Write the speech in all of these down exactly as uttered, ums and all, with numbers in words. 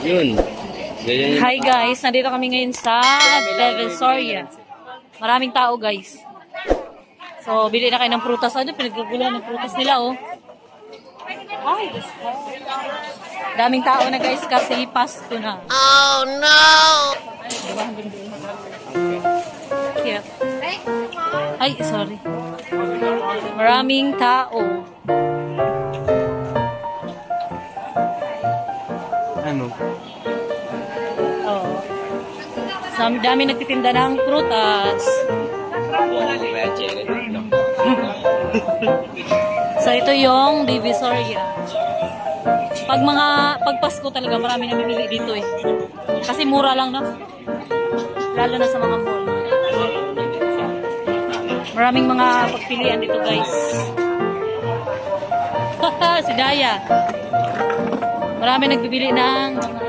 Yun. Hi guys, nandito kami ngayon sa Divisoria. Maraming tao guys. So, bili na kayo ng prutas. Ano, pinaggugulan ng prutas nila oh. Ay, daming tao na guys kasi Pasko na. Oh no! Yeah. Ay, sorry. Maraming tao. Ano? Oh. Dami, dami nagtitinda ng prutas. So, ito yung Divisoria. Pag mga, pag Pasko talaga, marami na bibili dito eh. Kasi mura lang, no? Lalo na sa mga mall. Maraming mga pagpilian dito, guys. Si Daya. Marami nagbibili ng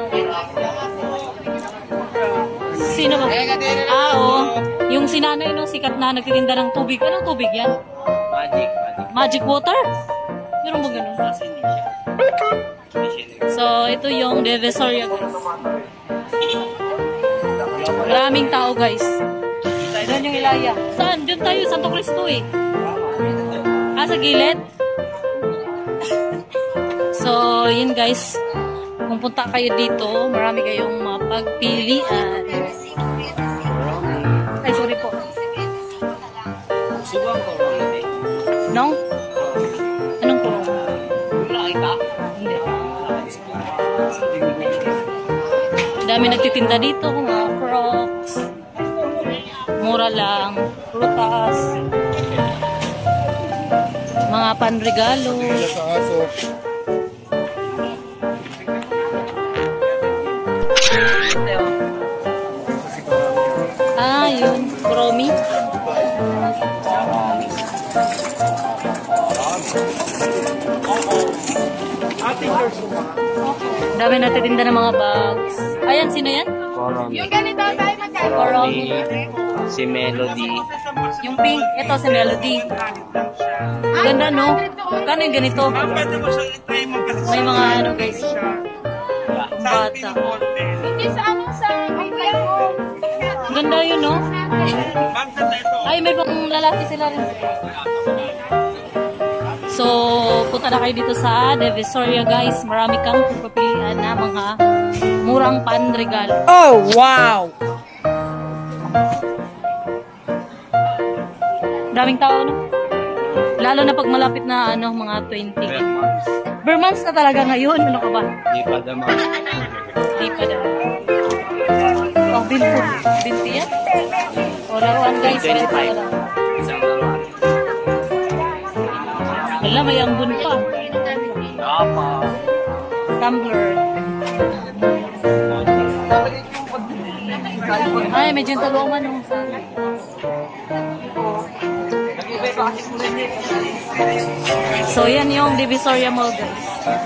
sino ba? Ah, oo. Yung sinanay, no, sikat na nagtitinda ng tubig. Anong tubig yan? Magic. Magic water? Meron ba ganun? So, ito yung Divisoria, guys. Maraming tao, guys. Doon yung Ilaya. Saan? Doon tayo, Santo Cristo eh. Ah, sa gilid? So, yun guys. Kung punta kayo dito, marami kayong mapagpilian. Ay, sorry po. Nong? Anong po? Hindi. Dami nagtitinda dito, mga crocs. Mura lang. Prutas. Mga panregalo. Ah, yun. Promi. Dami natitinda ng mga bags. Ayan, sino yan? Yung ganito tayo magkano? Promi. Si Melody. Yung pink. Ito si Melody. Ganda, no? Kano yung ganito? May mga ano, guys. Bata. Hindi sa anong sa kuya mo. Ganda yun, no? Ay, may pang lalaki sila rin. So, punta na kayo dito sa Divisoria, guys. Marami kang pagpapilian na mga murang panregalo. Oh, wow! Daming tao, no? Lalo na pag malapit na, ano, mga twenty. Bare months na talaga ngayon. Ano ka ba? Di pa daman. Di pa daw. Oh, binti. Binti yan? O, laruan guys. twenty-five. Isang laruan. Wala, may ambun pa. Tama. Tumbler. Ay, medyo yung talungan nung sana. So, yan yung Divisoria Mall, guys.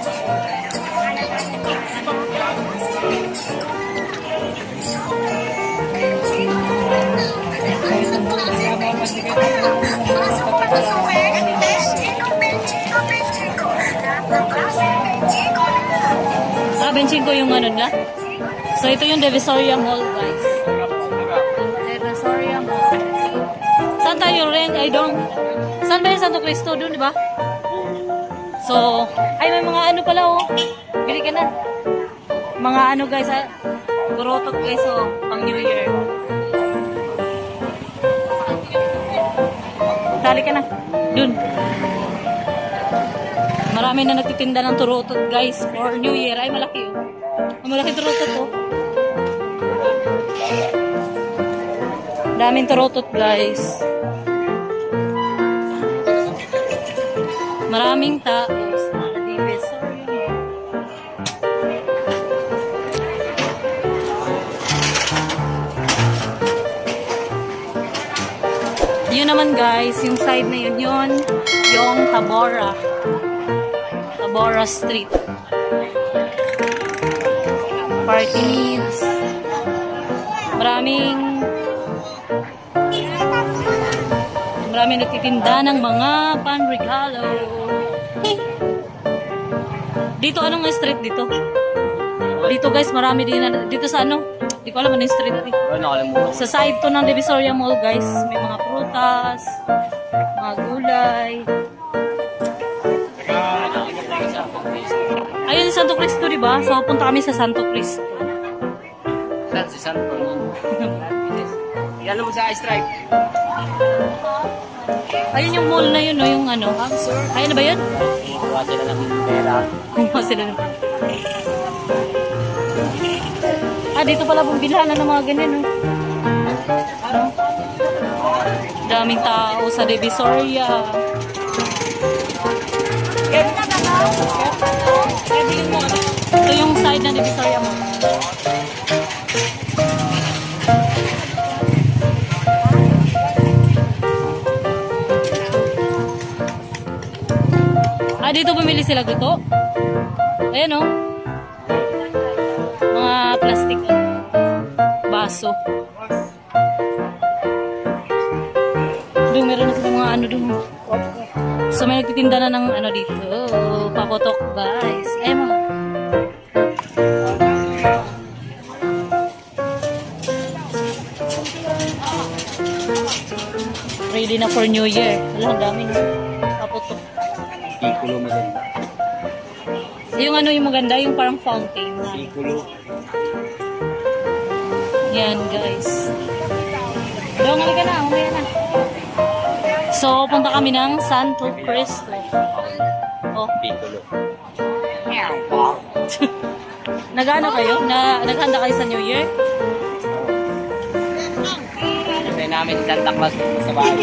Ah, benching ko yung ano nila. So, ito yung Divisoria Mall, guys. Divisoria Mall. Saan tayo rin? I don't... Saan ba yung Santo Cristo? Doon, di ba? So, ay, may mga ano pala, oh. Bili ka na. Mga ano, guys, ha? Gurotot, guys, oh. Pang New Year. Tali ka na. Doon. Marami na nagtitinda ng turotot, guys, for New Year. Ay, malaki, oh. Ang malaki turotot, oh. Daming turotot, guys. Maraming tao sa Divisoria. Yun naman guys, yung side na yun yun, yung Tabora. Tabora Street. Party needs. Maraming Maraming nagtitinda ng mga panregalo. Dito, anong street dito? Dito guys, marami din na, dito sa ano, di ko alam ano yung street eh. Ano, nakalimutan ko. Sa side to ng Divisoria Mall guys, may mga prutas, mga gulay. Ayun si Santo Cristo, di ba? So punta kami sa Santo Cristo. Saan si Santo? Yan mo sa stripe. Ayun yung mall na yun, no? Yung ano. Ayun na ba yun? Kuha sila ng pera. Kumuha sila ng... Ah, dito pala bumbilhan ng mga ganyan, no? Ano? Daming tao sa Divisoria. Ito yung side ng Divisoria mo. Ah, dito bumili sila guto. Ayan, oh. Mga plastic. Baso. Doon, meron na sila mga ano doon. So, may nagtitinda na ng ano dito. Papotok, guys. Eh, mga. Ready na for New Year. Wala, ang daming papotok. Piccolo maganda. Yung ano yung maganda, yung parang fountain. Piccolo. Yan, guys. Doon, halika na. Umaya na. So, punta kami ng Santo Cristo. Oh. Piccolo. Nag-ano kayo? Na, naghanda kayo sa New Year? Kasi namin si Santa Claus sa bahay.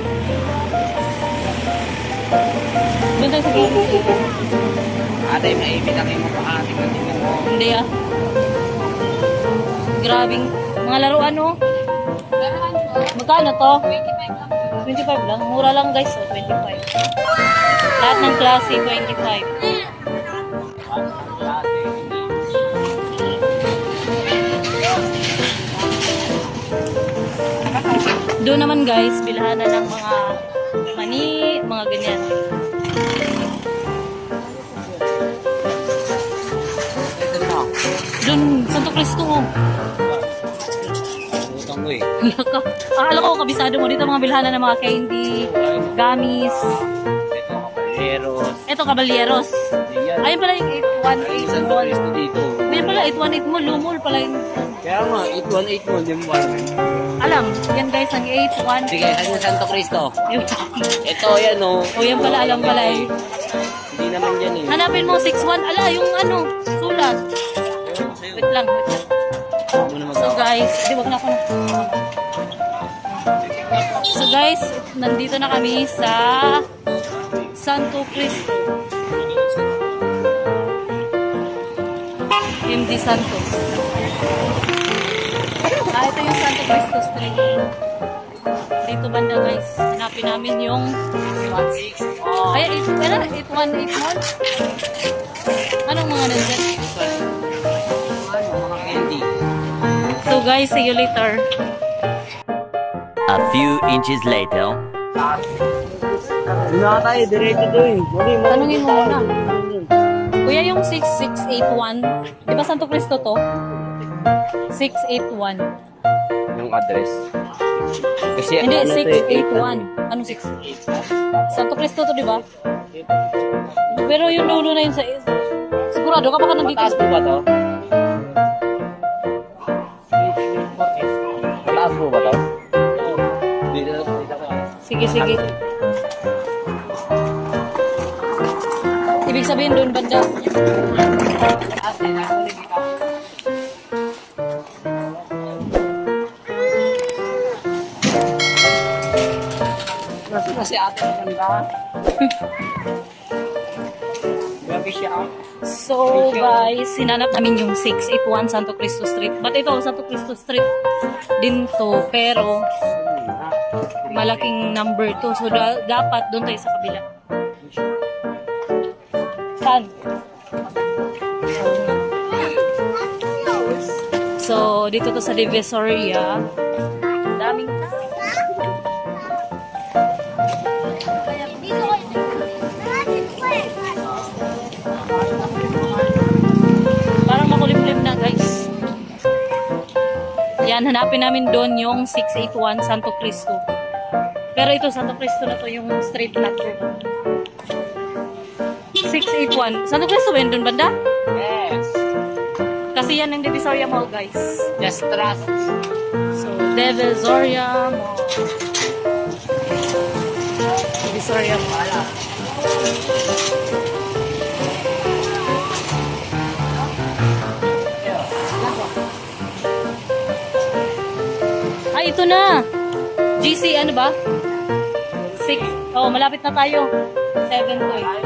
Doon tayo sa gilid. Ate, may ibinagay mo pa ating tingnan mo. Hindi ah. Grabing mga laruan oh. Magkano to? twenty-five lang. Mura lang guys oh, twenty-five. Lahat ng klase twenty-five. Doon naman guys, bilhan na ng mga mani, mga ganyan. Doon, Santo Cristo oh. Utang mo eh. Laka. Akala ko kabisado mo dito mga bilhanan ng mga candy, gummies. Ito, kabalyeros. Ito kabalyeros. Ayun pala yung eight one eight Santo mall. Cristo dito. Ayun pala eight one eight mall, lumol pala yung... Kaya nga, eight one eight mo, di mo alam. Alam, yan guys, ang eight one. Sige, saan yung Santo Cristo? Ito, yan o. O yan pala, alam pala eh. Hindi naman yan eh. Hanapin mo six one, ala, yung ano, sulat. Wait lang, wait lang. Ako na So mag-awa. guys, di wag na ako na. So guys, nandito na kami sa Santo Cristo. M D Santos. Ah, ito yung Santo Cristo Street. Dito banda guys. Hanapin namin yung one six. ay, eight, ano? eight one eight mall? Anong mga nandyan? Mga candy. So guys, see you later. A few inches later. Hindi na tayo, diretso doon. Tanungin mo muna. Kuya, yung six six eight one, di ba Santo Cristo to? six eight one. Yung address. Kasi Hindi, ano to six eh, eight one. Anong six? Santo Cristo to, di ba? Pero yung dulo na yun sa... Sigurado ka baka nandito. Mataas po ba to? Mataas po ba to? Dito, dito ko. Sige, sige. Ibig sabihin doon banda. Mataas eh, nakulit kita. Kasi ate maganda. Grabe siya. So guys, sinanap namin yung six eight one Santo Cristo Street. But ito, Santo Cristo Street din to. Pero, malaking number to. So, da dapat doon tayo sa kabila. Saan? So, dito to sa Divisoria. Daming parang makulimlim Ayan, hanapin namin doon yung six eighty-one Santo Cristo. Pero ito, Santo Cristo na to, yung straight na to. six eighty-one. Santo Cristo ba yun doon, banda? Yes. Kasi yan ang Divisoria Mall, guys. Just trust. So, Divisoria Mall. Divisoria Mall. Ay, ito na. G C, ano ba? six. Oh, malapit na tayo. seven to eh.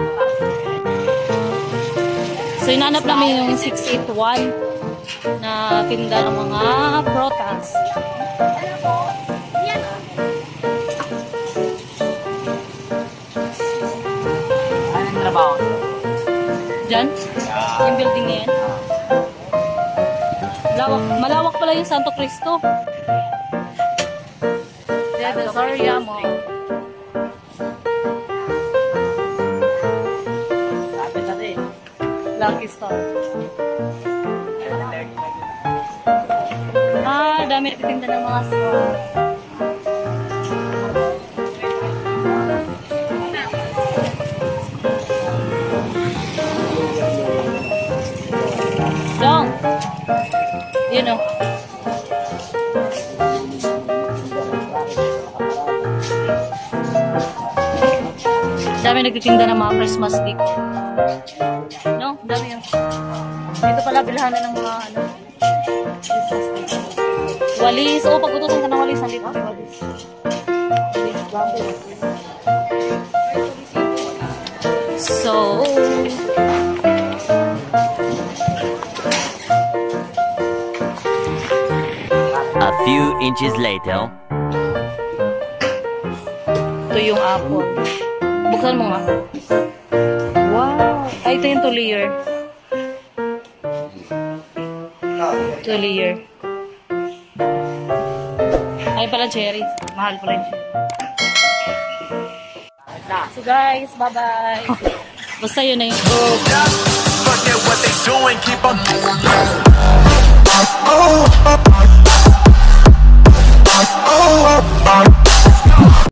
So, inanap namin yung six eighty-one na tinda ng mga protas. Anong trabaho? Diyan? Yung building na yan. Malawak, malawak pala yung Santo Cristo. Divisoria Mall. Lapit na din. Lucky Star. Ah, dami nagtitinda ng mga straw. Dong! Yun o. Dami nagtitinda ng mga Christmas stick. No? Dami yun. Dito pala bilhan na ng mga ano. Christmas stick. Walis. Oo, pag utusan ka ng walis, nandito may walis. Walis, dami. So, A few inches later. ito yung apple. Buksan mo nga. Wow! Ay, ito yung two layer. Two layer. Ay pala cherries. Mahal pala yung cherries. So guys, bye-bye. Basta yun na yun. Forget what they doing, keep on moving.